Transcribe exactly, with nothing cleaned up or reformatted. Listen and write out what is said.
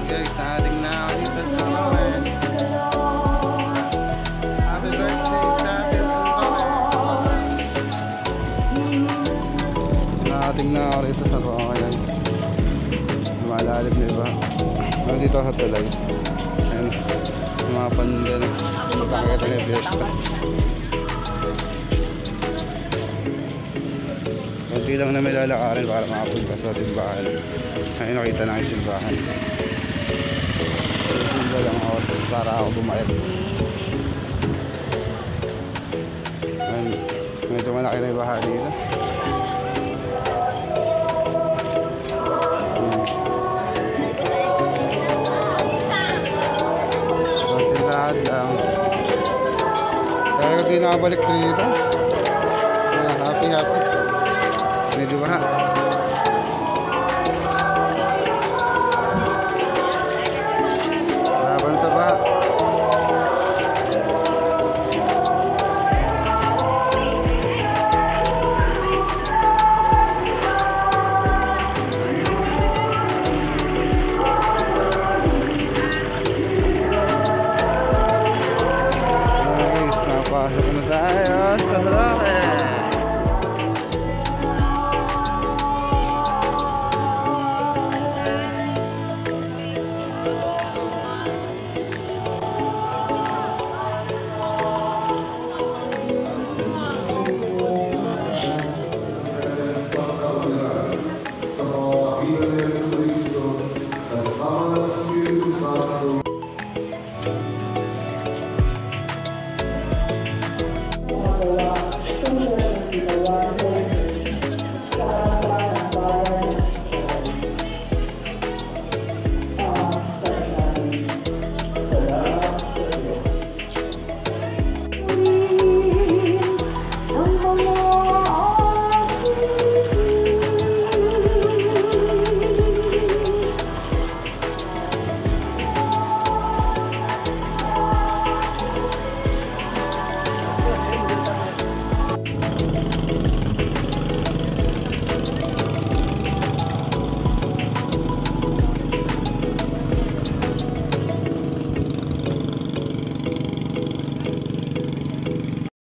Guys, nakating na ako dito sa Rowan. Happy birthday sa atin, Rowan. Nakating na ako dito sa Rowan, guys. Malalim na iba. Nandito sa tulay. Ayan, yung mga panda na magkakita ng fiesta. Kunti lang na may lalakarin para makapunta sa simbahan. Ayun, nakita na yung simbahan. Simba lang ako para ako bumayad. Ayun, medyo malaki na yung baha dito. Kontintahan lang. Kaya di nakabalik dito. Happy happy. Medyo baha.